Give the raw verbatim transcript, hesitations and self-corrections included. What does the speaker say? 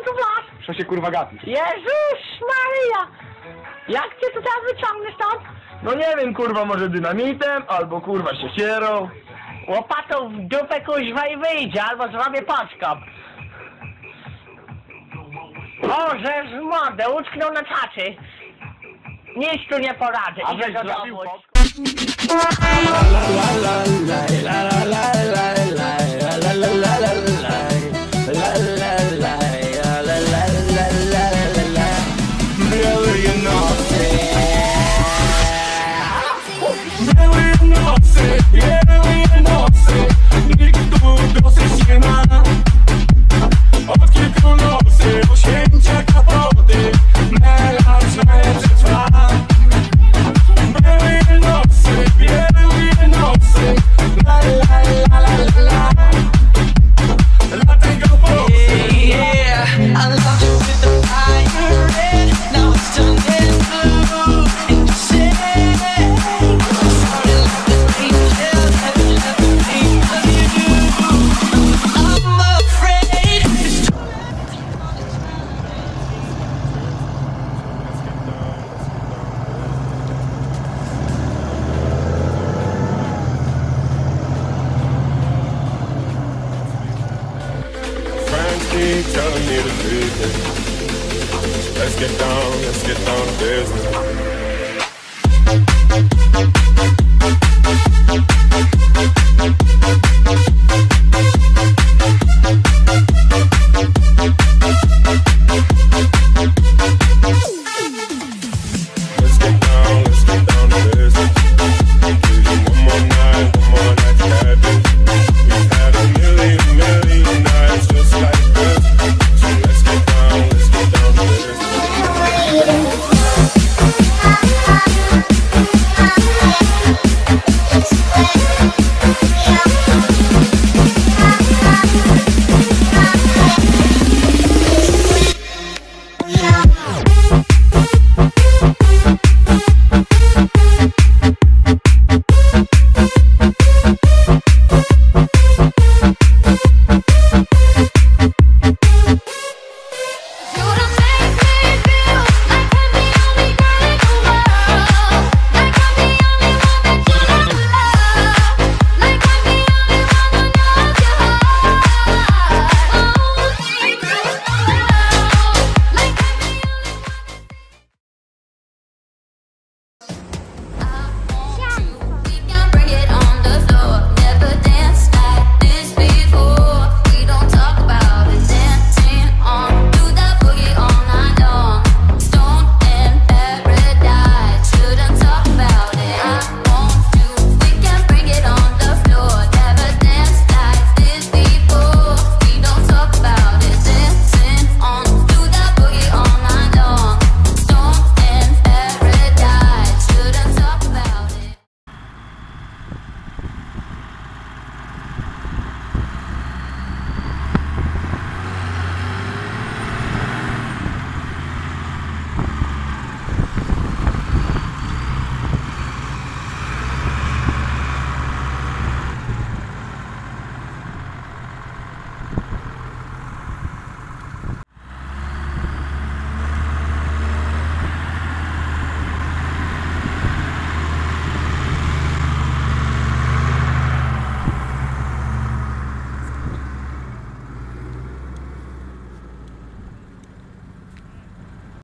tu masz? Co się kurwa gapisz? Jezus Maria! Jak cię tu teraz wyciągnę stąd? No nie wiem, kurwa, może dynamitem, albo kurwa siekierą. Łopatą w dupę kuźwa i wyjdzie, albo zrobię podskop. O, że z mordę, utknął na czaczy. Nic tu nie poradzę, A idę weź do zrobił domu. Od kilku nocy uświęcia kapoty melanż nie przetrwa. Były nocy, były nocy, la la la la la. Dlatego pozy. Yeah, I loved you with the fire red, now it's turning blue. And you say, sorry like this angel never left me of you. I'm afraid it's Friends keep telling me to leave it. Let's get down, let's get down to business.